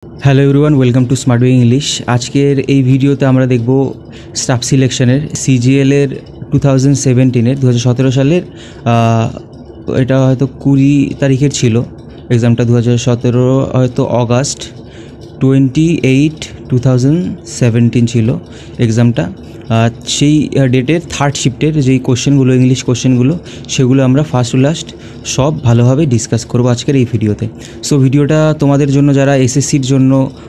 Hello everyone, welcome to smart way English. আজকের এই ভিডিওতে আমরা দেখব স্টাফ সিলেকশনের সিজিএলের 2017 সালের এটা হয়তো 20 তারিখের ছিল এক্সামটা। 2017 হয়তো অগাস্ট 28, 2017 ছিল এক্সামটা। সেই ডেটের থার্ড শিফটের যেই কোশ্চেনগুলো, ইংলিশ কোশ্চেনগুলো, সেগুলো আমরা ফার্স্ট টু লাস্ট সব ভালোভাবে ডিসকাস করবো আজকের এই ভিডিওতে। সো ভিডিওটা তোমাদের জন্য যারা এসএসসির জন্য,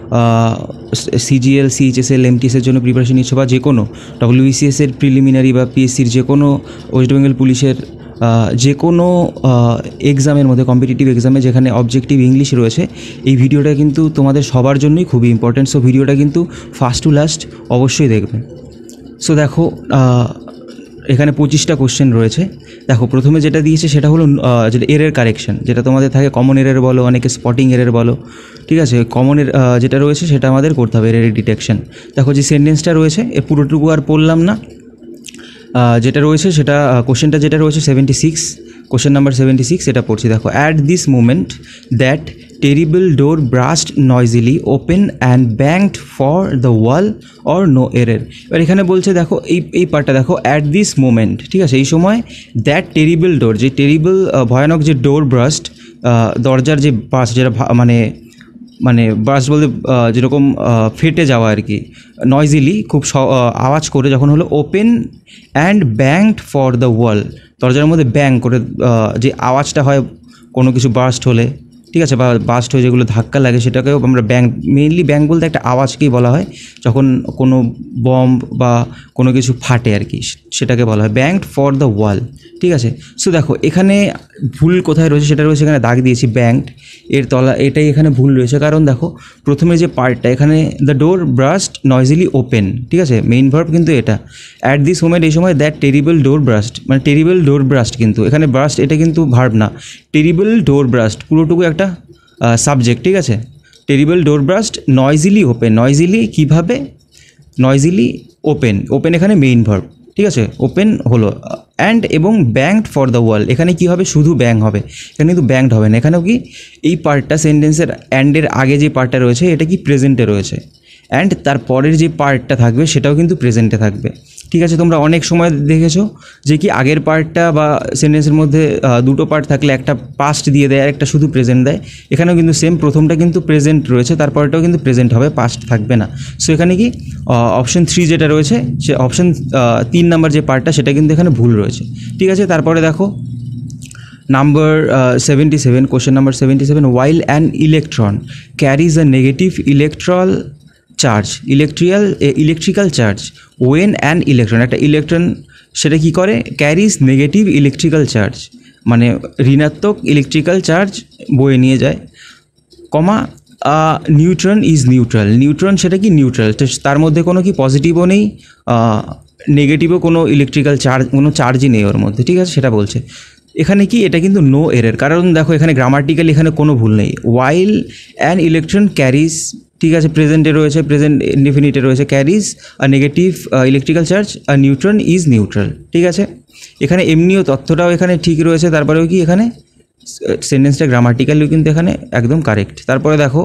সিজিএল, সিএইচএসএল, এমটিএসের জন্য প্রিপারেশন নিচ্ছে, বা যে কোনো ডব্লিউবিসিএসের প্রিলিমিনারি বা পিএসসির যে কোনো, ওয়েস্ট বেঙ্গল পুলিশের যে কোনো এক্সামের মধ্যে, কম্পিটিটিভ এক্সামে যেখানে অবজেক্টিভ ইংলিশ রয়েছে, এই ভিডিওটা কিন্তু তোমাদের সবার জন্যই খুবই ইম্পর্ট্যান্ট। সো ভিডিওটা কিন্তু ফার্স্ট টু লাস্ট অবশ্যই দেখবে। সো দেখো, এখানে 25টা কোশ্চেন রয়েছে। দেখো, প্রথমে যেটা দিয়েছে সেটা হলো যেটা এরর কারেকশন, যেটা তোমাদের থাকে কমন এরর বলো, অনেকে স্পটিং এরর বলো, ঠিক আছে। কমনের যেটা রয়েছে সেটা আমাদের করতে হবে, এরর ডিটেকশন। দেখো যে সেন্টেন্সটা রয়েছে, এ পুরোটুকু আর পড়লাম না। যেটা রয়েছে সেটা, কোশ্চেনটা যেটা রয়েছে 76, কোশ্চেন নাম্বার 76, এটা পড়ছি। দেখো, at this moment that terrible door burst noisily open and banged for the wall or no error. এবার এখানে বলছে, দেখো এই পার্টটা দেখো, অ্যাট দিস মোমেন্ট, ঠিক আছে, এই সময় দ্যাট টেরিবল ডোর, যে টেরিবল ভয়ানক যে ডোর ব্রাস্ট, দরজার যে বাস, যেটা মানে বার্স্ট বলতে যেরকম ফেটে যাওয়া আর কি, নয়েজিলি, খুব আওয়াজ করে যখন হলো, open and banged for the wall, দরজার মধ্যে ব্যাং করে যে আওয়াজটা হয় কোনো কিছু বার্স্ট হলে, ঠিক আছে, বা বার্স্ট হয়ে যেগুলো ধাক্কা লাগে, সেটাকেও আমরা মেইনলি ব্যাং বলতে একটা আওয়াজকেই বলা হয়, যখন কোনো বম্ব বা কোনো কিছু ফাটে আর কি, সেটাকে বলা হয় ব্যাংকড ফর দ্য ওয়াল, ঠিক আছে। সো দেখো, এখানে ভুল কোথায় রয়েছে সেটা রয়েছে, এখানে দাগ দিয়েছি ব্যাংকড, এর তলা, এটাই এখানে ভুল রয়েছে। কারণ দেখো, প্রথমে যে পার্টটা এখানে, the door burst noisily open, ঠিক আছে, মেইন ভার্ব কিন্তু এটা। অ্যাট দিস মোমেন্ট, এই সময় দ্যাট টেরিবল ডোর ব্রাস্ট, মানে টেরিবল ডোর ব্রাস্ট, কিন্তু এখানে ব্রাস্ট এটা কিন্তু ভার্ব না, টেরিবল ডোর ব্রাস্ট পুরোটুকু একটা সাবজেক্ট, ঠিক আছে। Terrible door burst noisily open, noisily কীভাবে, নয়েজিলি ওপেন, ওপেন এখানে মেইন ভার্ব, ঠিক আছে, ওপেন হলো। অ্যান্ড এবং ব্যাংকড ফর দ্য ওয়াল, এখানে কী হবে, শুধু ব্যাং হবে, এখানে কিন্তু ব্যাংকড হবে না। এখানেও কি, এই পার্টটা সেন্টেন্সের অ্যান্ডের আগে যে পার্টটা রয়েছে এটা কি প্রেজেন্টে রয়েছে, অ্যান্ড তার পরের যে পার্টটা থাকবে সেটাও কিন্তু প্রেজেন্টে থাকবে, ঠিক আছে। তোমরা অনেক সময় দেখেছো যে কি, আগের পার্টটা বা সেন্টেন্সের মধ্যে দুটো পার্ট থাকলে একটা পাস্ট দিয়ে দেয় আর একটা শুধু প্রেজেন্ট দেয়। এখানেও কিন্তু সেম, প্রথমটা কিন্তু প্রেজেন্ট রয়েছে, তারপরটাও কিন্তু প্রেজেন্ট হবে, পাস্ট থাকবে না। সো এখানে কি, অপশন 3 যেটা রয়েছে, সে অপশন 3 নাম্বার যে পার্টটা, সেটা কিন্তু এখানে ভুল রয়েছে, ঠিক আছে। তারপরে দেখো number 77, question number 77, while an electron carries a negative electrical charge when an electron, একটা ইলেকট্রন সেটা কি করে, ক্যারিজ নেগেটিভ ইলেকট্রিক্যাল চার্জ, মানে ঋণাত্মক ইলেকট্রিক্যাল চার্জ বয়ে নিয়ে যায়, comma, neutron is neutral, neutron সেটা কি নিউট্রাল, তার মধ্যে কোনো কি পজিটিভও নেই, নেগেটিভও কোনো ইলেকট্রিক্যাল চার্জ, কোনো চার্জই নেই ওর মধ্যে, ঠিক আছে, সেটা বলছে। এখানে কি, এটা কিন্তু নো এরর, কারণ দেখো এখানে গ্রামাটিক্যালি এখানে কোনো ভুল নেই। ওয়াইল অ্যান ইলেকট্রন ক্যারিজ, ঠিক আছে, প্রেজেন্টে রয়েছে, প্রেজেন্ট ইনডিফিনিটে রয়েছে, carries a negative electrical charge, আর নিউট্রন ইজ নিউট্রাল, ঠিক আছে। এখানে এমনিও তথ্যটাও এখানে ঠিক রয়েছে, তারপরেও কি এখানে সেন্টেন্সটা গ্রামাটিক্যালিও কিন্তু এখানে একদম কারেক্ট। তারপরে দেখো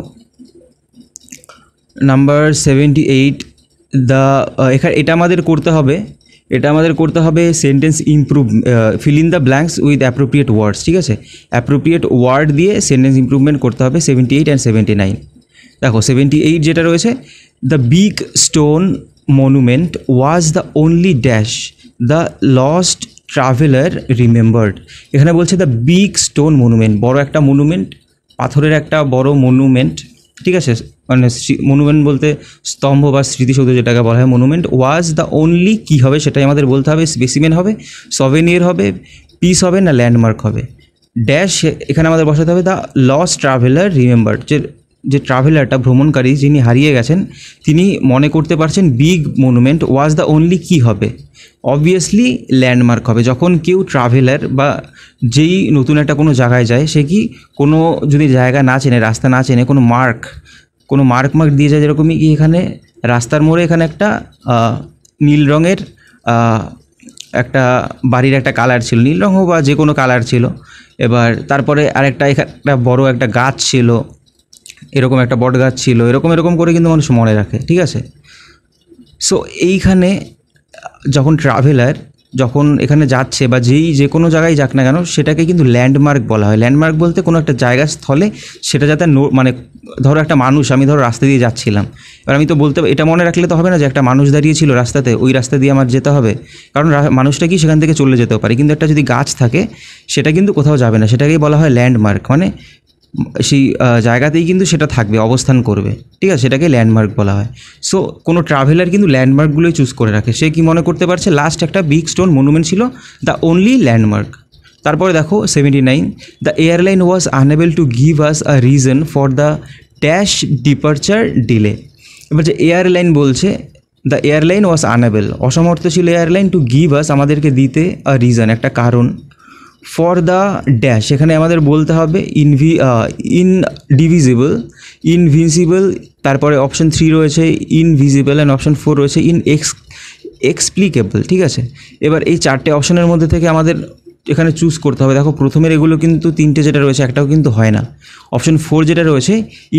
নাম্বার 78, এখানে এটা আমাদের করতে হবে sentence improve, fill in the blanks with appropriate words, ঠিক আছে, অ্যাপ্রোপ্রিয়েট ওয়ার্ড দিয়ে সেন্টেন্স ইমপ্রুভমেন্ট করতে হবে। 78 অ্যান্ড 79, দেখো 78 যেটা রয়েছে, the big stone monument was the only dash the lost traveller remembered. এখানে বলছে দ্য বিগ স্টোন মনুমেন্ট, বড় একটা মনুমেন্ট, পাথরের একটা বড় মনুমেন্ট, ঠিক আছে, মানে মনুমেন্ট বলতে স্তম্ভ বা স্মৃতিসৌধ যেটাকে বলা হয়, মনুমেন্ট। ওয়াজ দ্য অনলি, কী হবে সেটাই আমাদের বলতে হবে, স্পেসিমেন হবে, সভেনিয়ার হবে, পিস হবে না ল্যান্ডমার্ক হবে, ড্যাশ এখানে আমাদের বসাতে হবে দ্য লস্ট ট্রাভেলার রিমেম্বার্ড, যে ট্রাভেলারটা, ভ্রমণকারী যিনি হারিয়ে গেছেন, তিনি মনে করতে পারছেন big monument was the only, কী হবে, অবভিয়াসলি ল্যান্ডমার্ক হবে। যখন কেউ ট্রাভেলার বা যেই নতুন একটা কোনো জায়গায় যায়, সে কি কোনো যদি জায়গা না চেনে, রাস্তা না চেনে, কোনো মার্ক দিয়ে যায়, যেরকমই কি এখানে রাস্তার মোড়ে এখানে একটা নীল রঙের একটা বাড়ির একটা কালার ছিল, নীল রঙ বা যে কোনো কালার ছিল। এবার তারপরে আরেকটা, এখানে একটা বড় একটা গাছ ছিল, এরকম একটা বট গাছ ছিল, এরকম করে কিন্তু মানুষ মনে রাখে, ঠিক আছে। সো এইখানে যখন ট্রাভেলার যখন এখানে যাচ্ছে বা যে কোনো জায়গায় যাক না কেন, সেটাকে কিন্তু ল্যান্ডমার্ক বলা হয়। ল্যান্ডমার্ক বলতে কোনো একটা জায়গা স্থলে সেটা যাতে মানে ধরো একটা মানুষ, আমি ধরো রাস্তা দিয়ে যাচ্ছিলাম, এবার আমি তো বলতে এটা মনে রাখলে তো হবে না যে একটা মানুষ দাঁড়িয়ে ছিল রাস্তাতে, ওই রাস্তা দিয়ে আমার যেতে হবে, কারণ মানুষটা কি সেখান থেকে চলে যেতেও পারে। কিন্তু একটা যদি গাছ থাকে সেটা কিন্তু কোথাও যাবে না, সেটাকেই বলা হয় ল্যান্ডমার্ক, মানে সেই জায়গাতেই কিন্তু সেটা থাকবে, অবস্থান করবে, ঠিক আছে, সেটাকে ল্যান্ডমার্ক বলা হয়। সো কোনো ট্রাভেলার কিন্তু ল্যান্ডমার্কগুলোই চুজ করে রাখে। সে কি মনে করতে পারছে, লাস্ট একটা বিগ স্টোন মনুমেন্ট ছিল, দ্য অনলি ল্যান্ডমার্ক। তারপরে দেখো 79, the airline was unable to give us a reason for the dash departure delay. এবার যে এয়ারলাইন বলছে, দ্য এয়ারলাইন ওয়াজ আনএবল, অসমর্থ ছিল এয়ারলাইন, টু গিভ আস আমাদেরকে দিতে, আ রিজন একটা কারণ, ফর দ্য ড্যাশ এখানে আমাদের বলতে হবে ইনডিভিজিবল, ইনভিজিবল, তারপরে অপশন 3 রয়েছে ইনভিজিবল, অ্যান্ড অপশন 4 রয়েছে এক্সপ্লিকেবল, ঠিক আছে। এবার এই 4টে অপশনের মধ্যে থেকে আমাদের এখানে চুজ করতে হবে। দেখো প্রথমের এগুলো কিন্তু 3টে যেটা রয়েছে একটাও কিন্তু হয় না। অপশন 4 যেটা রয়েছে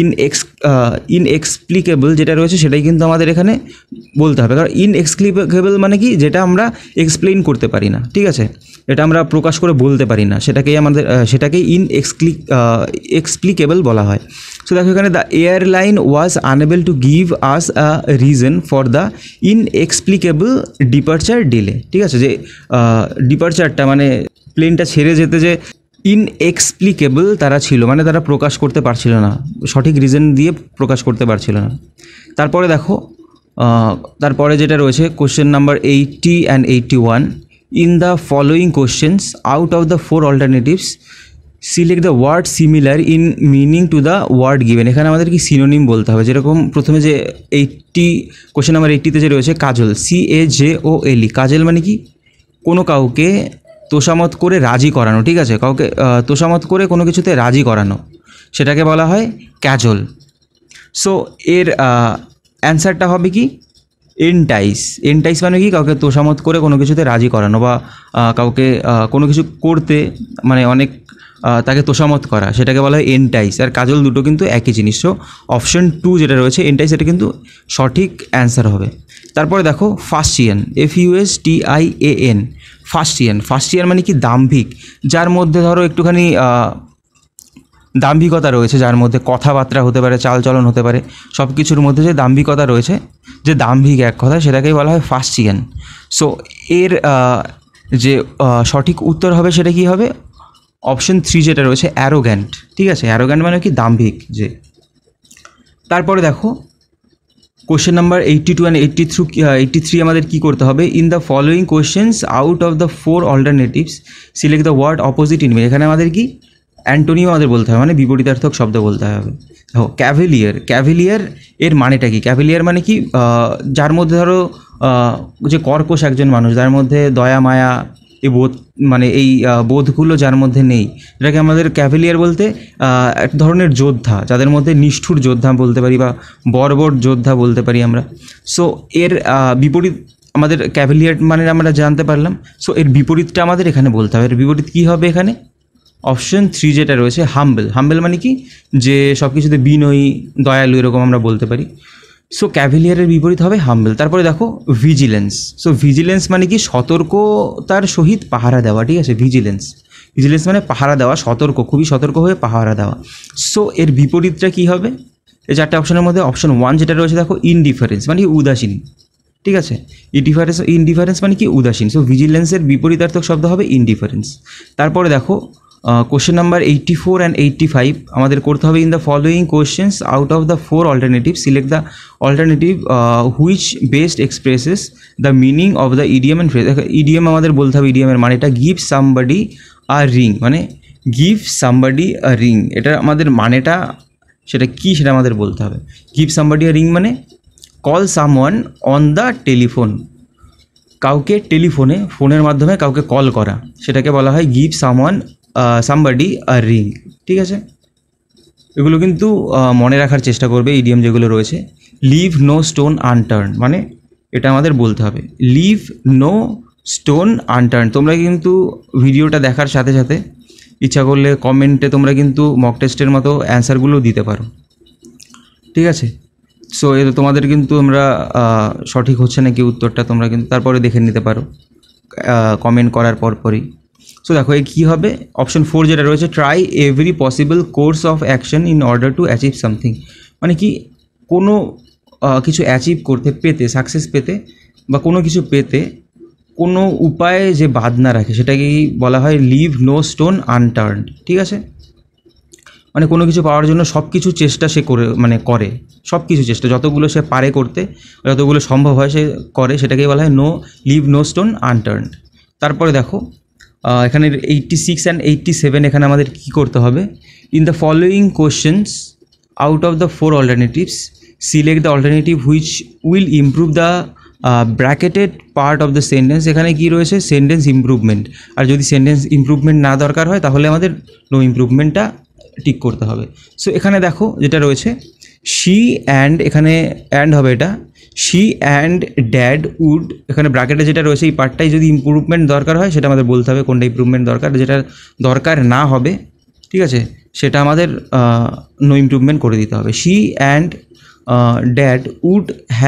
ইনএক্সপ্লিকেবল যেটা রয়েছে সেটাই কিন্তু আমাদের এখানে বলতে হবে, কারণ ইনএক্সপ্লিকেবল মানে কি, যেটা আমরা এক্সপ্লেইন করতে পারি না, ঠিক আছে, এটা আমরা প্রকাশ করে বলতে পারি না, সেটাকেই এক্সপ্লিকেবল বলা হয়। সো দেখো এখানে the airline was unable to give us a reason for the inexplicable departure delay, ঠিক আছে, যে ডিপারচারটা মানে প্লেনটা ছেড়ে যেতে যে ইনএক্সপ্লিকেবল তারা ছিল, মানে তারা প্রকাশ করতে পারছিল না, সঠিক রিজন দিয়ে প্রকাশ করতে পারছিল না। তারপরে দেখো তারপরে যেটা রয়েছে question number 80 and 81, in the following questions out of the 4 alternatives select the word similar in meaning to the word given. এখানে আমাদের কি সিনোনিম বলতে হবে, যেরকম প্রথমে যে 80 কোশ্চেন নাম্বার 80তে যে রয়েছে কাজল, CAJOLE, কাজল মানে কি, কোনো কাউকে তোষামত করে রাজি করানো, ঠিক আছে, কাউকে তোষামত করে কোনো কিছুতে রাজি করানো, সেটাকে বলা হয় ক্যাজল। সো এর অ্যান্সারটা হবে কি এন্টাইস। এন্টাইস মানে কি, কাউকে তোষামত করে কোনো কিছুতে রাজি করানো, বা কাউকে কোনো কিছু করতে মানে অনেক তাকে তোষামত করা, সেটাকে বলা হয় এন্টাইস। আর কাজল দুটো কিন্তু একই জিনিস। সো অপশন 2 যেটা রয়েছে এন্টাইস, এটা কিন্তু সঠিক অ্যান্সার হবে। তারপরে দেখো ফাস্টিয়ান, FUSTIAN, ফাস্টিয়ান মানে কি দাম্ভিক, যার মধ্যে ধরো একটুখানি দাম্ভিকতা রয়েছে, যার মধ্যে কথাবার্তা হতে পারে, চালচলন হতে পারে, সব কিছুর মধ্যে যে দাম্ভিকতা রয়েছে, যে দাম্ভিক এক কথা, সেটাকেই বলা হয় ফাস্টিয়ান। সো এর যে সঠিক উত্তর হবে সেটা কি হবে, অপশন 3 যেটা রয়েছে অ্যারোগ্যান্ট, ঠিক আছে, অ্যারোগ্যান্ট মানে কি দাম্ভিক যে। তারপরে দেখো কোশ্চেন নাম্বার 82 অ্যান্ড 83 আমাদের কি করতে হবে, in the following questions out of the 4 alternatives select the word opposite in meaning. এখানে আমাদের কি অ্যান্টোনিম আমাদের বলতে হবে, মানে বিপরীতার্থক শব্দ বলতে হবে। দেখো ক্যাভেলিয়ার এর মানেটা কি, ক্যাভেলিয়ার মানে কি, যার মধ্যে ধরো যে কর্কশ একজন মানুষ, যার মধ্যে দয়া মায়া এই বোধ, মানে এই বোধগুলো যার মধ্যে নেই, এটাকে আমাদের ক্যাভেলিয়ার বলতে এক ধরনের যোদ্ধা, যাদের মধ্যে নিষ্ঠুর যোদ্ধা বলতে পারি, বা বর্বর যোদ্ধা বলতে পারি আমরা। সো এর বিপরীত আমাদের ক্যাভেলিয়ার মানে আমরা জানতে পারলাম। সো এর বিপরীতটা আমাদের এখানে বলতে হবে। এর বিপরীত কী হবে এখানে, অপশন 3 যেটা রয়েছে হাম্বেল মানে কি, যে সব কিছুতে বিনয়ী, দয়ালু, এরকম আমরা বলতে পারি। সো ক্যাভেলিয়ারের বিপরীত হবে হাম্বেল। তারপরে দেখো ভিজিলেন্স। সো ভিজিলেন্স মানে কি সতর্কতার সহিত পাহারা দেওয়া, ঠিক আছে, ভিজিলেন্স মানে পাহারা দেওয়া, খুবই সতর্ক হয়ে পাহারা দেওয়া। সো এর বিপরীতটা কী হবে, এই 4টে অপশনের মধ্যে অপশন 1 যেটা রয়েছে দেখো ইনডিফারেন্স মানে কি উদাসীন, ঠিক আছে, ইনডিফারেন্স মানে কি উদাসীন। সো ভিজিলেন্সের বিপরীতার্থক শব্দ হবে ইনডিফারেন্স। তারপরে দেখো কোশ্চেন নাম্বার 84 অ্যান্ড 85 আমাদের করতে হবে, in the following questions out of the 4 alternative select the alternative which best expresses the meaning of the idiom and phrase. Idiom আমাদের বলতে হবে, ইডিয়ামের মানেটা গিভ সামবডি আ রিং, মানে গিভ সামবডি আ রিং, এটা আমাদের মানেটা সেটা কি সেটা আমাদের বলতে হবে। গিভ সামবডি আ রিং মানে call someone on the telephone, কাউকে ফোনের মাধ্যমে কাউকে কল করা, সেটাকে বলা হয় গিভ সামবডি আ রিং, ঠিক আছে। এগুলো কিন্তু মনে রাখার চেষ্টা করবে ইডিয়াম যেগুলো রয়েছে। লিভ নো স্টোন আনটার্ন মানে এটা আমাদের বলতে হবে, লিভ নো স্টোন আনটার্ন। তোমরা কিন্তু ভিডিওটা দেখার সাথে সাথে ইচ্ছা করলে কমেন্টে তোমরা কিন্তু মক টেস্টের মতো অ্যান্সারগুলো দিতে পারো। ঠিক আছে। সো এটা তোমাদের কিন্তু আমরা সঠিক হচ্ছে নাকি উত্তরটা তোমরা কিন্তু তারপরে দেখে নিতে পারো কমেন্ট করার পরপরই। সো দেখো এই কী হবে, অপশন 4 যেটা রয়েছে, try every possible course of action in order to achieve something, মানে কি কোনো কিছু অ্যাচিভ করতে, পেতে, সাকসেস পেতে বা কোনো কিছু পেতে কোনো উপায় যে বাদ না রাখে সেটাকেই বলা হয় লিভ নো স্টোন আনটার্নড। ঠিক আছে, মানে কোনো কিছু পাওয়ার জন্য সব কিছু চেষ্টা সে করে সব কিছু চেষ্টা যতগুলো সে পারে করতে, যতগুলো সম্ভব হয় সে করে, সেটাকেই বলা হয় লিভ নো স্টোন আনটার্নড। তারপরে দেখো এখানে 86 অ্যান্ড 87 এখানে আমাদের কী করতে হবে, in the following questions out of the 4 alternatives select the alternative which will improve the bracketed part of the sentence. এখানে কী রয়েছে, সেন্টেন্স ইমপ্রুভমেন্ট, আর যদি সেন্টেন্স ইমপ্রুভমেন্ট না দরকার হয় তাহলে আমাদের নো ইমপ্রুভমেন্টটা টিক করতে হবে। সো এখানে দেখো যেটা রয়েছে, শি অ্যান্ড, এখানে অ্যান্ড হবে, এটা শি অ্যান্ড ড্যাড উড, এখানে ব্র্যাকেটে যেটা রয়েছে এই পার্টটাই যদি ইমপ্রুভমেন্ট দরকার হয় সেটা আমাদের বলতে হবে কোনটা ইমপ্রুভমেন্ট দরকার, যেটা দরকার না হবে ঠিক আছে সেটা আমাদের নো ইমপ্রুভমেন্ট করে দিতে হবে। She and dad would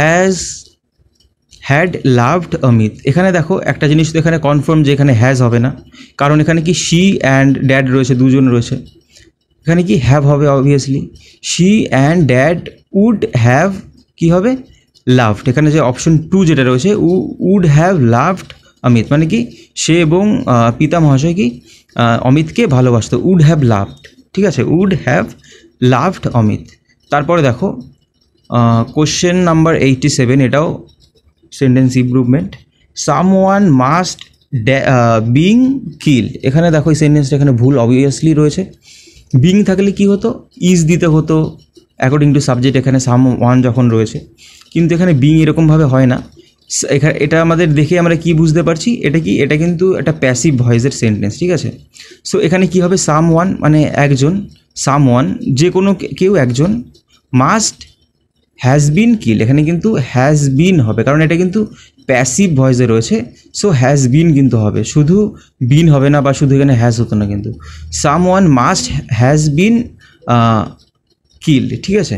had loved Amit, এখানে দেখো একটা জিনিস তো এখানে কনফার্ম যে এখানে হ্যাজ হবে না, কারণ এখানে কি শি অ্যান্ড ড্যাড রয়েছে, দুজন রয়েছে, এখানে কি হ্যাভ হবে obviously. She and dad would have কী হবে, লাভড, এখানে যে অপশন 2 যেটা রয়েছে উড হ্যাভ লাভড অমিত, মানে কি সে এবং পিতা মহাশয় কি অমিতকে ভালোবাসতো, উড হ্যাভ লাভড। ঠিক আছে, উড হ্যাভ লাভড অমিত। তারপরে দেখো কোশ্চেন নাম্বার 87, এটাও sentence improvement, someone must being killed, এখানে দেখো এই সেন্টেন্সটা এখানে ভুল অবভিয়াসলি রয়েছে, বিং থাকলে কি হতো, ইজ দিতে হতো অ্যাকর্ডিং টু সাবজেক্ট, এখানে সামওয়ান যখন রয়েছে, কিন্তু এখানে বিং এরকমভাবে হয় না। এখানে এটা আমাদের দেখে আমরা কি বুঝতে পারছি, এটা কিন্তু একটা প্যাসিভ ভয়েসের সেন্টেন্স। ঠিক আছে, সো এখানে কি হবে, সামওয়ান মানে একজন, সামওয়ান যে কোনো কেউ একজন, মাস্ট হ্যাজ বিন কিল, এখানে কিন্তু হ্যাজ বিন হবে কারণ এটা কিন্তু প্যাসিভ ভয়েসে রয়েছে, সো হ্যাজ বিন কিন্তু হবে, শুধু বিন হবে না বা শুধু এখানে হ্যাজ হতো না, কিন্তু someone must has been killed. ঠিক আছে,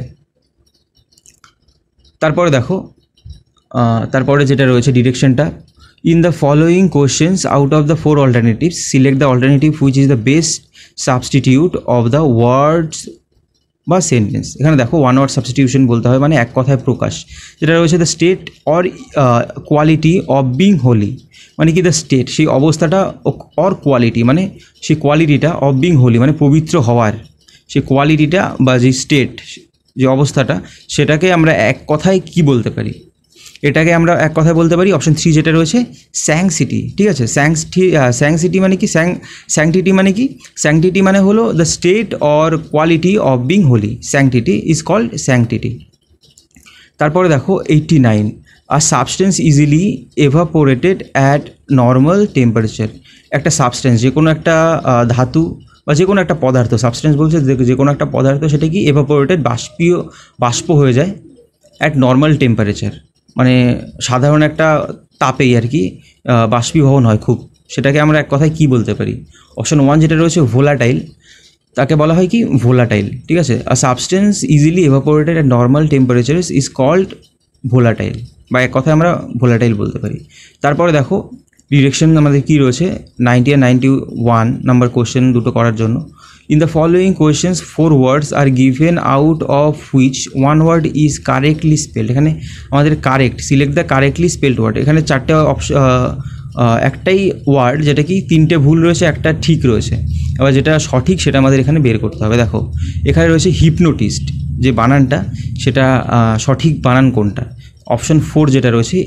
তারপরে দেখো তারপরে যেটা রয়েছে ডিরেকশনটা, in the following questions out of the 4 alternatives select the alternative which is the best substitute of the words বা সেন্টেন্স। এখানে দেখো ওয়ান ওয়ার্ড সাবস্টিটিউশন বলতে হবে, মানে এক কথায় প্রকাশ, যেটা রয়েছে the state or quality of being holy, মানে কি দ্য স্টেট সেই অবস্থাটা, অর কোয়ালিটি মানে সেই কোয়ালিটিটা, অফ বিং হোলি মানে পবিত্র হওয়ার সেই কোয়ালিটিটা বা যে স্টেট যে অবস্থাটা, সেটাকে আমরা এক কথায় কি বলতে পারি, এটাকে আমরা এক কথায় বলতে পারি অপশন 3 যেটা রয়েছে স্যাংসিটি। ঠিক আছে, স্যাংসিটি মানে কি, স্যাংটিটি মানে কি, স্যাংটিটি মানে হলো the state or quality of being holy, sanctity is called sanctity. তারপরে দেখো 89, a substance easily evaporated at normal temperature, একটা সাবস্টেন্স যে কোনো একটা ধাতু বা যে কোনো একটা পদার্থ, সাবস্টেন্স বলছে যে কোনো একটা পদার্থ, সেটা কি এভাপোরেটেড বাষ্প হয়ে যায় অ্যাট নর্মাল টেম্পারেচার, মানে সাধারণ একটা তাপেই আর কি বাষ্পীভবন হয় খুব, সেটাকে আমরা এক কথায় কী বলতে পারি, অপশন 1 যেটা রয়েছে ভোলাটাইল, তাকে বলা হয় কি ভোলাটাইল। ঠিক আছে, a substance easily evaporated at normal temperature is called volatile, বা এক কথায় আমরা ভোলাটাইল বলতে পারি। তারপরে দেখো ডিরেকশন আমাদের কী রয়েছে, 90 আর 91 নাম্বার কোশ্চেন দুটো করার জন্য, in the following questions 4 words are given out of which 1 word is correctly spelled, এখানে আমাদের correct, select the correctly spelled word, এখানে 4টে অপশন, একটাই ওয়ার্ড যেটা কি 3টে ভুল রয়েছে, একটা ঠিক রয়েছে, এবার যেটা সঠিক সেটা আমাদের এখানে বের করতে হবে। দেখো এখানে রয়েছে হিপনোটিস্ট, যে বানানটা সেটা সঠিক বানান কোনটা, অপশন 4 যেটা রয়েছে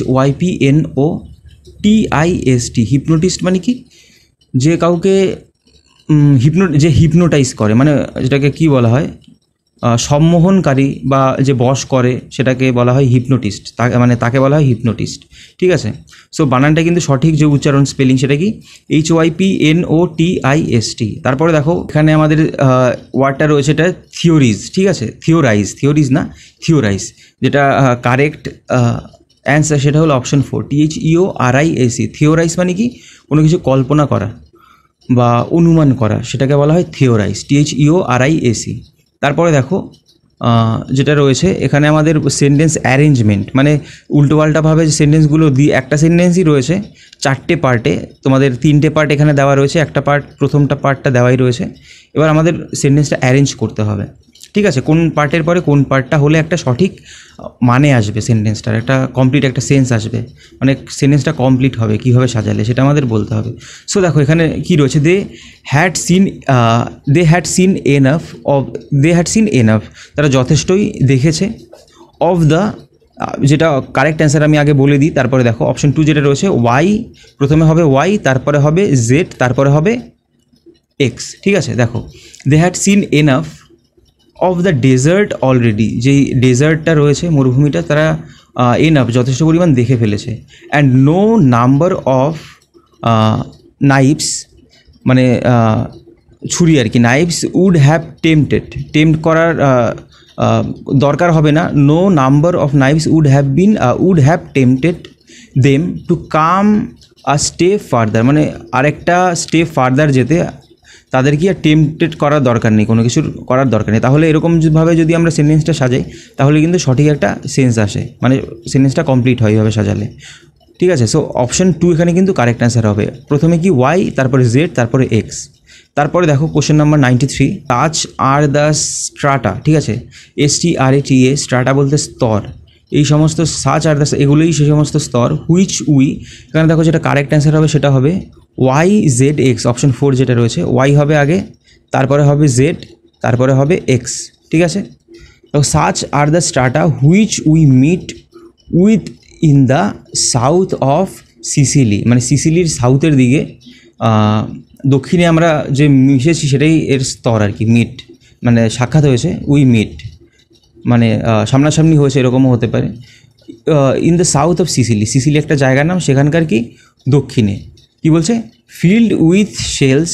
HYPNOTIST, হিপনোটিস্ট মানে কি, যে কাউকে হিপনোটাইজ করে, মানে যেটাকে কি বলা হয় সম্মোহনকারী বা যে বশ করে সেটাকে বলা হয় হিপনোটিস্ট, তাকে বলা হয় হিপনোটিস্ট। ঠিক আছে, সো বানানটা কিন্তু সঠিক যে উচ্চারণ স্পেলিং সেটা কি HYPNOTIST। তারপরে দেখো এখানে আমাদের ওয়ার্ডটা রয়েছে এটা থিওরিজ। ঠিক আছে, থিওরিজ না থিওরাইজ, যেটা কারেক্ট অ্যান্সার সেটা হলো অপশন 4 THEORIAC। থিওরাইজ মানে কি কোনো কিছু কল্পনা করা বা অনুমান করা, সেটাকে বলা হয় থিওরাইজ, THEORIAC। তারপরে দেখো যেটা রয়েছে এখানে আমাদের সেন্টেন্স অ্যারেঞ্জমেন্ট, মানে উল্টোপাল্টাভাবে যে সেন্টেন্সগুলো একটা সেন্টেন্সই রয়েছে 4টে পার্টে, তোমাদের 3টে পার্ট এখানে দেওয়া রয়েছে, একটা পার্ট প্রথমটা পার্টটা দেওয়াই রয়েছে। এবার আমাদের সেন্টেন্সটা অ্যারেঞ্জ করতে হবে, ঠিক আছে, কোন পার্টের পরে কোন পার্টটা হলে একটা সঠিক মানে আসবে, সেন্টেন্সটার একটা কমপ্লিট একটা সেন্স আসবে, মানে সেন্টেন্সটা কমপ্লিট হবে কীভাবে সাজালে সেটা আমাদের বলতে হবে। সো দেখো এখানে কি রয়েছে, দে হ্যাড সিন এনাফ, তারা যথেষ্টই দেখেছে, অফ দ্য, যেটা কারেক্ট অ্যান্সার আমি আগে বলে দিই, তারপরে দেখো অপশন 2 যেটা রয়েছে ওয়াই, প্রথমে হবে ওয়াই, তারপরে হবে জেড, তারপরে হবে এক্স, ঠিক আছে। দেখো they had seen enough of the desert already, যেই ডেজার্টটা রয়েছে মরুভূমিটা তারা এনাফ যথেষ্ট পরিমাণ দেখে ফেলেছে, and no number of knives, মানে ছুরি আর কি, নাইভস উড হ্যাভ টেম্পট করার দরকার হবে না, no number of knives would have tempted them to come a step further, মানে আরেকটা স্টেপ ফার্দার যেতে তাদের কি আর টেম্পটেড করার দরকার নেই, কোনো কিছুর করার দরকার নেই। তাহলে এরকমভাবে যদি আমরা সেন্টেন্সটা সাজাই তাহলে কিন্তু সঠিক একটা সেন্স আসে, মানে সেন্টেন্সটা কমপ্লিট হয় এইভাবে সাজালে, ঠিক আছে। সো অপশন 2 এখানে কিন্তু কারেক্ট অ্যান্সার হবে, প্রথমে কি ওয়াই, তারপরে জেড, তারপরে এক্স। তারপরে দেখো question number 93, touch are the strata, ঠিক আছে, STRATA, স্ট্রাটা বলতে স্তর, এই সমস্ত সাচ আর দ্য, এগুলোই সেই সমস্ত স্তর, হুইচ উই, এখানে দেখো যেটা কারেক্ট অ্যান্সার হবে সেটা হবে ওয়াই জেড এক্স, অপশন 4 যেটা রয়েছে, ওয়াই হবে আগে, তারপরে হবে জেড, তারপরে হবে এক্স, ঠিক আছে। তো such are the strata which we meet with in the south of Sicily, মানে সিসিলির সাউথের দিকে দক্ষিণে আমরা যে মিশেছি সেটাই এর স্তর আর কি, মিট মানে সাক্ষাৎ হয়েছে, উই মিট মানে সামনাসামনি হয়েছে এরকমও হতে পারে। In the south of Sicily একটা জায়গার নাম, সেখানকার কি দক্ষিণে, কি বলছে, filled with shells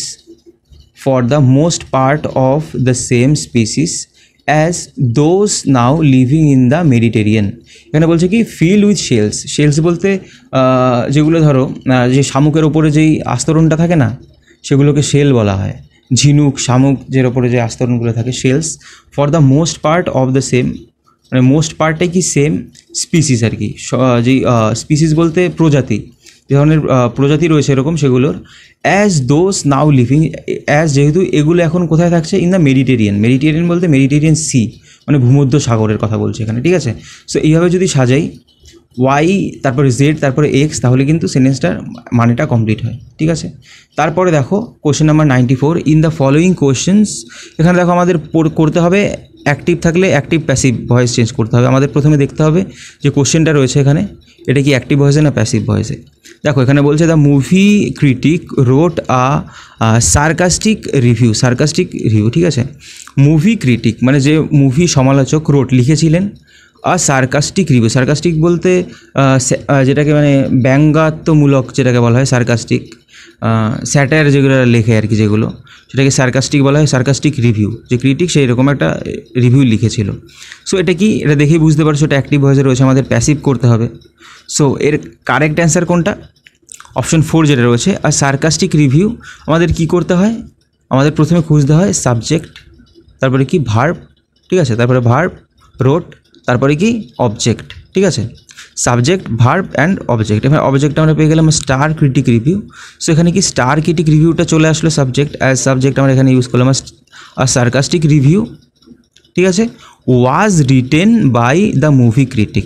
for the most part of the same species as those now living in the Mediterranean. এখানে বলছে কি ফিল্ড উইথ শেলস বলতে যেগুলো ধরো যে শামুকের ওপরে যেই আস্তরণটা থাকে না সেগুলোকে শেল বলা হয়, ঝিনুক শামুক যের ওপরে যে আস্তরণগুলো থাকে, shells for the most part of the same, মানে মোস্ট পার্টটাই কি সেম স্পিসিস আর কি, যেই স্পিসিস বলতে প্রজাতি, যে ধরনের প্রজাতি রয়েছে এরকম সেগুলোর, as those now living, as যেহেতু এগুলো এখন কোথায় থাকছে, ইন দ্য মেডিটেরিয়ান বলতে মেডিটেরিয়ান সি, মানে ভূমধ্য সাগরের কথা বলছে এখানে, ঠিক আছে। সো এইভাবে যদি সাজাই ওয়াই তারপরে জেড তারপরে এক্স, তাহলে কিন্তু সেন্টেন্সটার মানেটা কমপ্লিট হয়, ঠিক আছে। তারপরে দেখো question number 94, in the following questions, এখানে দেখো আমাদের করতে হবে অ্যাক্টিভ থাকলে অ্যাক্টিভ প্যাসিভ ভয়েস চেঞ্জ করতে হবে। আমাদের প্রথমে দেখতে হবে যে কোশ্চেনটা রয়েছে এখানে এটা কি অ্যাক্টিভ ভয়েসে না প্যাসিভ ভয়েসে। দেখো এখানে বলছে the movie critic wrote sarcastic review, ঠিক আছে। মুভি ক্রিটিক মানে যে মুভি সমালোচক লিখেছিলেন সার্কাস্টিক বলতে যেটাকে মানে ব্যঙ্গাত্মমূলক যেটাকে বলা হয় সার্কাস্টিক, স্যাটায়ার যেগুলো লেখে আর কি, যেগুলো সেটাকে সার্কাস্টিক বলা হয়, সার্কাস্টিক রিভিউ, যে ক্রিটিক সেই রকম একটা রিভিউ লিখেছিল। সো এটা কি, এটা দেখেই বুঝতে পারছো এটা অ্যাক্টিভ ভয়েসে রয়েছে, আমাদের প্যাসিভ করতে হবে। সো এর কারেক্ট অ্যান্সার কোনটা, অপশন 4 যেটা রয়েছে। আর সার্কাস্টিক রিভিউ আমাদের কি করতে হয়, আমাদের প্রথমে খুঁজতে হয় সাবজেক্ট, তারপরে কি ভার্ব, ঠিক আছে, তারপরে ভার্ব রোট, তারপরে কি অবজেক্ট, ঠিক আছে, সাবজেক্ট ভার্ব অ্যান্ড অবজেক্ট। এখানে অবজেক্ট আমরা পেয়ে গেলাম স্টার ক্রিটিক রিভিউ। সো এখানে কি স্টার ক্রিটিক রিভিউটা চলে আসলো সাবজেক্ট, অ্যাজ সাবজেক্ট আমরা এখানে ইউজ করলাম আর সার্কাস্টিক রিভিউ, ঠিক আছে, was written by the movie critic,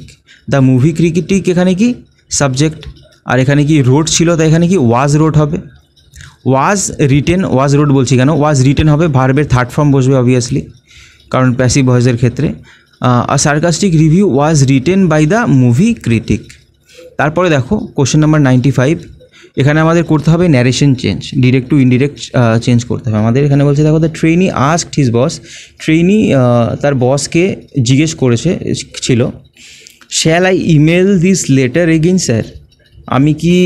এখানে কি সাবজেক্ট, আর এখানে কি রোট ছিল, তাই এখানে কি ওয়াজ রোট হবে। ওয়াজ রোট বলছি কেন, ওয়াজ রিটেন হবে, ভার্বের থার্ড ফর্ম বসবে অবভিয়াসলি, কারণ প্যাসিভ ভয়েসের ক্ষেত্রে। A sarcastic review was written by the movie critic. তারপরে দেখো কোশ্চেন নাম্বার 95, এখানে আমাদের করতে হবে narration change, direct to indirect change করতে হবে আমাদের। এখানে বলছে দেখো the trainee asked his boss, তার বসকে জিজ্ঞেস ছিল shall I email this letter again sir, আমি কি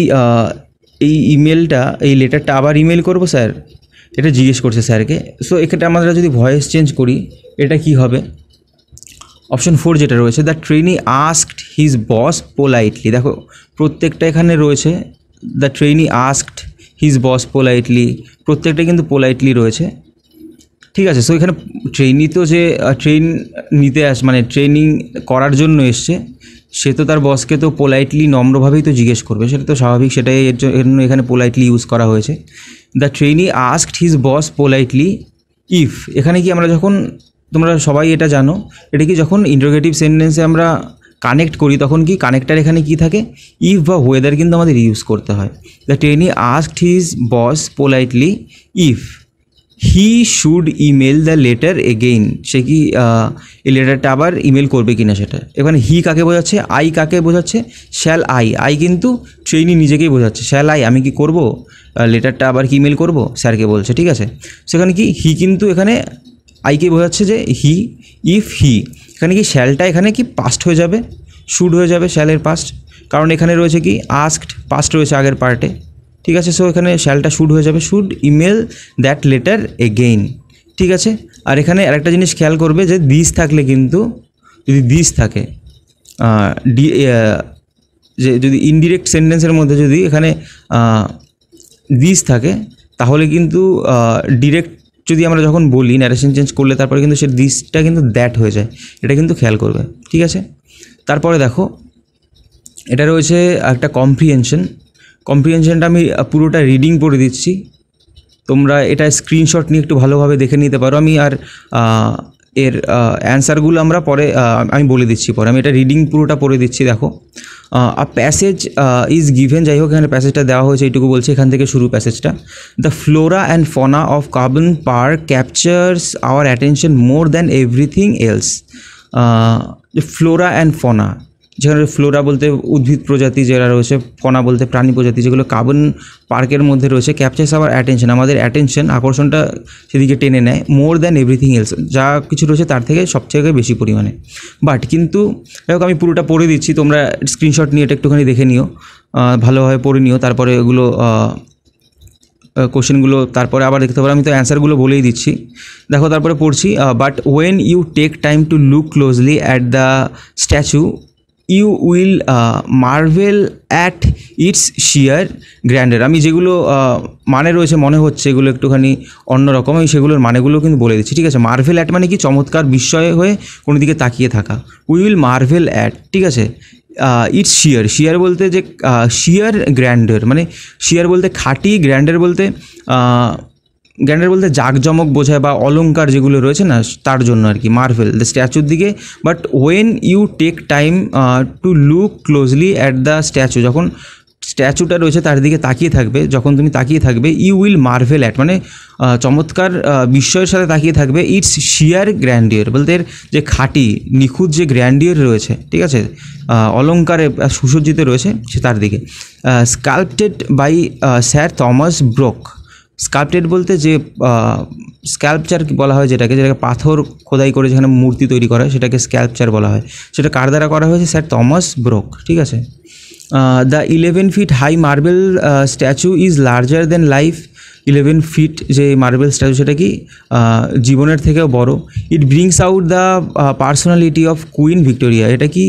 এই লেটারটা আবার ইমেল করবো স্যার, এটা জিজ্ঞেস করছে স্যারকে। সো এক্ষেত্রে আমরা যদি ভয়েস চেঞ্জ করি এটা কি হবে, অপশন 4 যেটা রয়েছে, the trainee asked his boss politely. দেখো প্রত্যেকটা এখানে রয়েছে, the trainee asked his boss politely, প্রত্যেকটা কিন্তু পোলাইটলি রয়েছে, ঠিক আছে। সো এখানে ট্রেনি তো যে ট্রেন নিতে মানে ট্রেনিং করার জন্য এসছে, সে তো তার বসকে তো পোলাইটলি নম্রভাবেই তো জিজ্ঞেস করবে, সেটা তো স্বাভাবিক, সেটাই এর জন্য এখানে পোলাইটলি ইউজ করা হয়েছে। The trainee asked his boss politely if, এখানে কি আমরা যখন, তোমরা সবাই এটা জানো, এটা কি যখন ইন্টারোগেটিভ সেন্টেন্সে আমরা কানেক্ট করি তখন কি কানেক্টার এখানে কি থাকে, ইফ বা ওয়েদার কিন্তু আমাদের ইউজ করতে হয়। The trainee asked his boss politely if he should email the letter again, সে কি এই লেটারটা আবার ইমেল করবে কিনা সেটা। এখানে হি কাকে বোঝাচ্ছে, আই কাকে বোঝাচ্ছে, শ্যাল আই, আই কিন্তু ট্রেনি নিজেকেই বোঝাচ্ছে, শ্যাল আই আমি কি করব লেটারটা আবার কি ইমেল করব, স্যারকে বলছে, ঠিক আছে। সেখানে কি হি কিন্তু এখানে আইকে বোঝাচ্ছে যে হি, ইফ হি, এখানে কি শ্যালটা এখানে কি পাস্ট হয়ে যাবে, শুড হয়ে যাবে শ্যালের পাস্ট, কারণ এখানে রয়েছে কি আস্কড, পাস্ট রয়েছে আগের পার্টে, ঠিক আছে। সো এখানে শ্যালটা শুড হয়ে যাবে, should email that letter again, ঠিক আছে। আর এখানে আরেকটা জিনিস খেয়াল করবে যে দিস থাকলে কিন্তু, যদি দিস থাকে যে যদি ইনডিরেক্ট সেন্টেন্সের মধ্যে যদি এখানে দিস থাকে তাহলে কিন্তু ডিরেক্ট যদি আমরা যখন বলি ন্যারেশন চেঞ্জ করলে তারপরে কিন্তু সে দিসটা কিন্তু দ্যাট হয়ে যায়, এটা কিন্তু খেয়াল করবে, ঠিক আছে। তারপরে দেখো এটা রয়েছে একটা কম্প্রিহেনশনটা আমি পুরোটা রিডিং পড়ে দিচ্ছি, তোমরা এটা স্ক্রিনশট নিয়ে একটু ভালোভাবে দেখে নিতে পারো। আমি আর এর অ্যান্সারগুলো আমরা পরে আমি বলে দিচ্ছি পরে, আমি এটা রিডিং পুরোটা পড়ে দিচ্ছি। দেখো আ প্যাসেজ ইজ গিভেন, যাই হোক এখানে প্যাসেজটা দেওয়া হয়েছে এইটুকু বলছে, এখান থেকে শুরু প্যাসেজটা। The flora and fauna of Carbon Park captures our attention more than everything else. Flora and fauna, যেখানে ফ্লোরা বলতে উদ্ভিদ প্রজাতি যেটা রয়েছে, ফনা বলতে প্রাণী প্রজাতি, যেগুলো কার্বন পার্কের মধ্যে রয়েছে, ক্যাপচার্স আওয়ার অ্যাটেনশন, আমাদের অ্যাটেনশন আকর্ষণটা সেদিকে টেনে নেয়, মোর দ্যান এভরিথিং এলস, যা কিছু রয়েছে তার থেকে সবথেকে বেশি পরিমাণে। বাট কিন্তু দেখো আমি পুরোটা পড়ে দিচ্ছি, তোমরা স্ক্রিনশট নিয়ে এটা একটুখানি দেখে নিও, ভালোভাবে পড়ে নিও, তারপরে ওগুলো কোশ্চেনগুলো তারপরে আবার দেখতে পারো, আমি তো অ্যান্সারগুলো বলেই দিচ্ছি। দেখো তারপরে পড়ছি, but when you take time to look closely at the statue you will marvel at its sheer grandeur. আমি যেগুলো মানে রয়েছে মনে হচ্ছে এগুলো একটুখানি অন্যরকম, আমি সেগুলোর মানেগুলো কিন্তু বলে দিচ্ছি, ঠিক আছে। মার্ভেল অ্যাট মানে কি চমৎকার বিস্ময় হয়ে কোনো দিকে তাকিয়ে থাকা, উই উইল মার্ভেল অ্যাট, ঠিক আছে। ইটস শিয়ার বলতে যে শিয়ার গ্র্যান্ডার, মানে শিয়ার বলতে খাঁটি, গ্র্যান্ডার বলতে জাঁকজমক বোঝায় বা অলংকার যেগুলো রয়েছে না তার জন্য আর কি, মার্ভেল দ্য স্ট্যাচুর দিকে। But when you take time to look closely at the statue, যখন স্ট্যাচুটা রয়েছে তার দিকে তাকিয়ে থাকবে, যখন তুমি তাকিয়ে থাকবে, ইউ উইল মার্ভেল অ্যাট মানে চমৎকার বিস্ময়ের সাথে তাকিয়ে থাকবে, ইটস শিয়ার গ্র্যান্ডিয়র বলতে এর যে খাঁটি নিখুঁত যে গ্র্যান্ডিয়র রয়েছে, ঠিক আছে, অলংকারে সুসজ্জিত রয়েছে সে তার দিকে। Sculpted by sir Thomas Brock, sculpted বলতে যে স্ক্যাল্পচার বলা হয় যেটাকে পাথর খোদাই করে যেখানে মূর্তি তৈরি করা হয় সেটাকে স্ক্যাল্পচার বলা হয়, সেটা কার দ্বারা করা হয়েছে, স্যার থমাস ব্রোক, ঠিক আছে। The 11 feet high marble statue is larger than life, 11 feet যে মার্বেল স্ট্যাচু সেটা কি জীবনের থেকেও বড়। It brings out the personality of Queen Victoria, এটা কি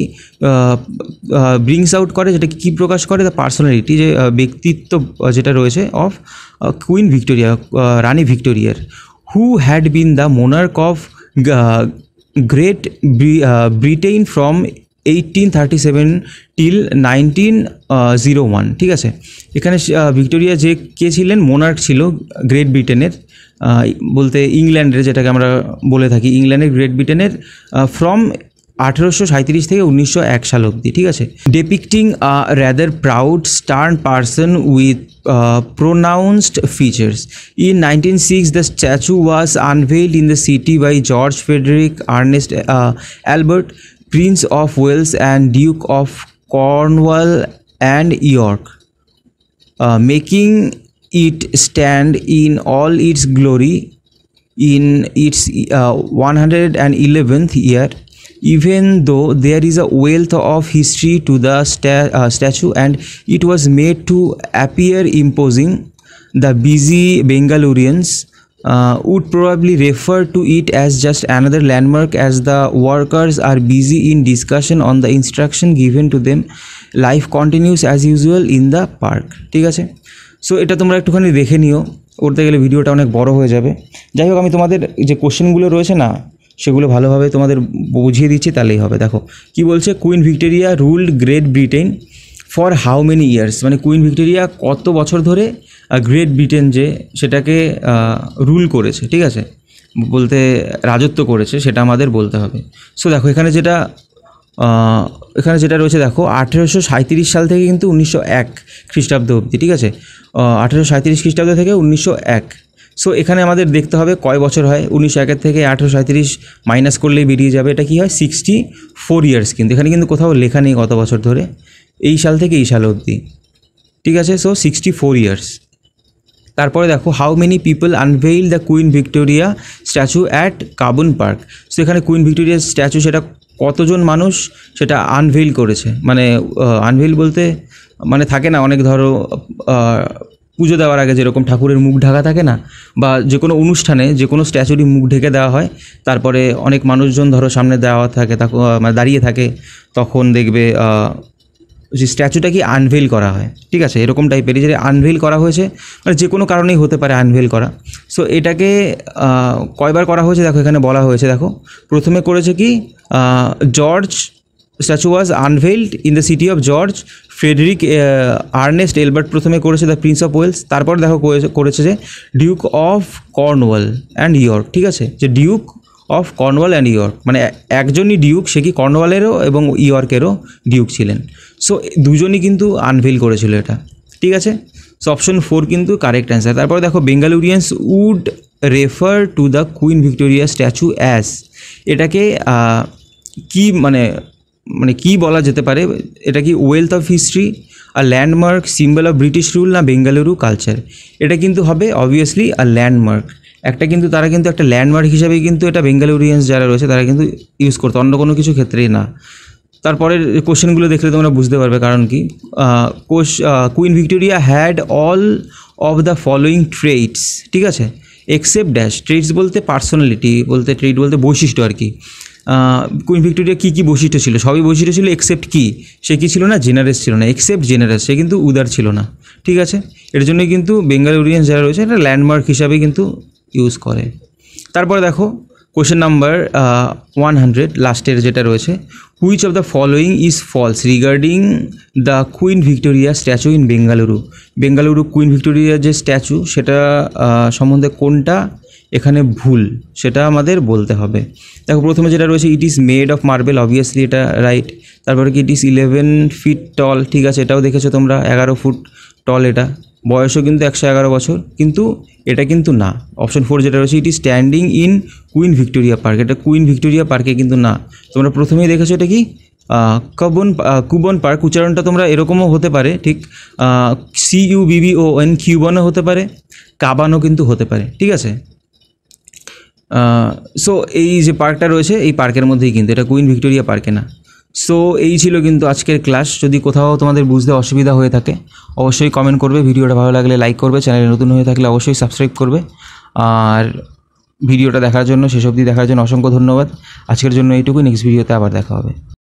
ব্রিংস আউট করে, যেটা কি প্রকাশ করে, দ্য পার্সোনালিটি যে ব্যক্তিত্ব যেটা রয়েছে অফ কুইন ভিক্টোরিয়া, রানী ভিক্টোরিয়ার, who had been the monarch of Great Britain from 1837 till 1901, ঠিক আছে। এখানে ভিক্টোরিয়া যে কে ছিলেন, মোনার্ক ছিল গ্রেট ব্রিটেনের, বলতে ইংল্যান্ডের, যেটাকে আমরা বলে থাকি ইংল্যান্ডের, গ্রেট ব্রিটেনের, ফ্রম 1837 থেকে 1901 সাল অবধি, ঠিক আছে। Depicting a rather proud stern person with pronounced features. In 1906, the statue was unveiled in the city by George Frederick Ernest Albert, Prince of Wales and Duke of Cornwall and York, making it stand in all its glory in its 111th year. Even though there is a wealth of history to the statue and it was made to appear imposing, the busy Bengalurians would probably refer to it as just another landmark as the workers are busy in discussion on the instruction given to them. Life continues as usual in the park, ঠিক আছে। So এটা তোমরা একটুখানি দেখে নিও, করতে গেলে ভিডিওটা অনেক বড় হয়ে যাবে। যাই হোক, আমি তোমাদের যে কোশ্চেনগুলো রয়েছে না সেগুলো ভালোভাবে তোমাদের বুঝিয়ে দিচ্ছি, তাহলেই হবে। দেখো কি বলছে, Queen Victoria ruled Great Britain for how many years, মানে কুইন ভিক্টোরিয়া কত বছর ধরে গ্রেট ব্রিটেন যে সেটাকে রুল করেছে, ঠিক আছে, বলতে রাজত্ব করেছে, সেটা আমাদের বলতে হবে। সো দেখো এখানে যেটা রয়েছে, দেখো 1837 সাল থেকে কিন্তু 1901 খ্রিস্টাব্দ অবধি, ঠিক আছে, 1837 খ্রিস্টাব্দ থেকে 1901। সো এখানে আমাদের দেখতে হবে কয় বছর হয়, 1901 থেকে 1837 মাইনাস করলেই বেরিয়ে যাবে, এটা কি হয় 64 ইয়ার্স। কিন্তু এখানে কিন্তু কোথাও লেখা নেই কত বছর ধরে, এই সাল থেকে এই সাল অবধি, ঠিক আছে। So 64 years. তারপরে দেখো how many people আনভেইল the Queen Victoria statue at Cubbon park. So এখানে কুইন ভিক্টোরিয়ার স্ট্যাচু সেটা কতজন মানুষ সেটা আনভেইল করেছে, মানে আনভেইল বলতে মানে থাকে না অনেক, ধরো পুজো দেওয়ার আগে যেরকম ঠাকুরের মুখ ঢাকা থাকে না, বা যে কোনো অনুষ্ঠানে যে কোনো স্ট্যাচুরই মুখ ঢেকে দেওয়া হয়, তারপরে অনেক মানুষজন ধরো সামনে দেওয়া থাকে, মানে দাঁড়িয়ে থাকে, তখন দেখবে যে স্ট্যাচুটা কি আনভেইল করা হয়, ঠিক আছে, এরকম টাইপেরই যে আনভেইল করা হয়েছে, মানে যে কোনো কারণেই হতে পারে আনভেইল করা। সো এটাকে কয়বার করা হয়েছে দেখো এখানে বলা হয়েছে, দেখো প্রথমে করেছে কি George statue was unveiled in the city of George Frederick Ernest Albert প্রথমে করেছে দ্য প্রিন্স অফ ওয়েলস, তারপর দেখো করেছে যে Duke of Cornwall and York, ঠিক আছে, যে Duke of Cornwall and York, মানে একজনই ডিউক, সে কি কর্নওয়ালেরও এবং ইয়র্কেরও ডিউক ছিলেন। সো দুজনই কিন্তু আনভেইল করেছিল এটা, ঠিক আছে। সো অপশন 4 কিন্তু কারেক্ট অ্যান্সার। তারপরে দেখো Bengalureans would refer to the Queen Victoria statue as, এটাকে কি মানে কি বলা যেতে পারে, এটা কি wealth of history, a landmark, symbol of British rule, না বেঙ্গালুরু কালচার? এটা কিন্তু হবে অবভিয়াসলি আ ল্যান্ডমার্ক, তারা কিন্তু একটা ল্যান্ডমার্ক হিসাবেই কিন্তু এটা বেঙ্গালুরিয়ান্স যারা রয়েছে তারা কিন্তু ইউজ করতো, অন্য কোনো কিছু ক্ষেত্রেই না। তারপরের কোশ্চেনগুলো দেখলে তোমরা বুঝতে পারবে কারণ কি। Queen Victoria had all of the following traits, ঠিক আছে, এক্সেপ্ট ড্যাশ, ট্রেটস বলতে পার্সোনালিটি বলতে, ট্রেট বলতে বৈশিষ্ট্য আর কি। কুইন ভিক্টোরিয়া কী কী বৈশিষ্ট্য ছিল, সবই বৈশিষ্ট্য ছিল, এক্সেপ্ট কি, সে কী ছিল না, জেনারেস ছিল না, এক্সেপ্ট জেনারেস, সে কিন্তু উদার ছিল না, ঠিক আছে। এর জন্যই কিন্তু বেঙ্গালুরিয়ান্স যারা রয়েছে এটা ল্যান্ডমার্ক হিসাবে কিন্তু ইউজ করে। তারপরে দেখো কোশ্চেন নাম্বার 100 লাস্টের যেটা রয়েছে, which of the following is false regarding the Queen Victoria statue in Bengaluru Queen ভিক্টোরিয়ার যে স্ট্যাচু সেটা সম্বন্ধে কোনটা এখানে ভুল সেটা আমাদের বলতে হবে। দেখো প্রথমে যেটা রয়েছে, it is made of marble, obviously এটা রাইট। তারপরে কি ইট ইজ 11 ফিট টল, ঠিক আছে, এটাও দেখেছো তোমরা, 11 ফুট টল, এটা বয়সও কিন্তু 111 বছর, কিন্তু এটা কিন্তু না। অপশন 4 যেটা রয়েছে, it is standing in Queen Victoria park, এটা কুইন ভিক্টোরিয়া পার্কে কিন্তু না। তোমরা প্রথমেই দেখেছো এটা কি কুবন পার্ক, উচ্চারণটা তোমরা এরকমও হতে পারে, ঠিক, CUBBON কিউবনও হতে পারে, কাবানও কিন্তু হতে পারে, ঠিক আছে। সো এই যে পার্কটা রয়েছে এই পার্কের মধ্যেই কিন্তু, এটা কুইন ভিক্টোরিয়া পার্কে না। সো এই ছিল কিন্তু আজকের ক্লাস। যদি কোথাও তোমাদের বুঝতে অসুবিধা হয়ে থাকে অবশ্যই কমেন্ট করবে, ভিডিওটা ভালো লাগলে লাইক করবে, চ্যানেলে নতুন হয়ে থাকলে অবশ্যই সাবস্ক্রাইব করবে। আর ভিডিওটা দেখার জন্য, শেষ অবধি দেখার জন্য অসংখ্য ধন্যবাদ। আজকের জন্য এইটুকু, নেক্সট ভিডিওতে আবার দেখা হবে।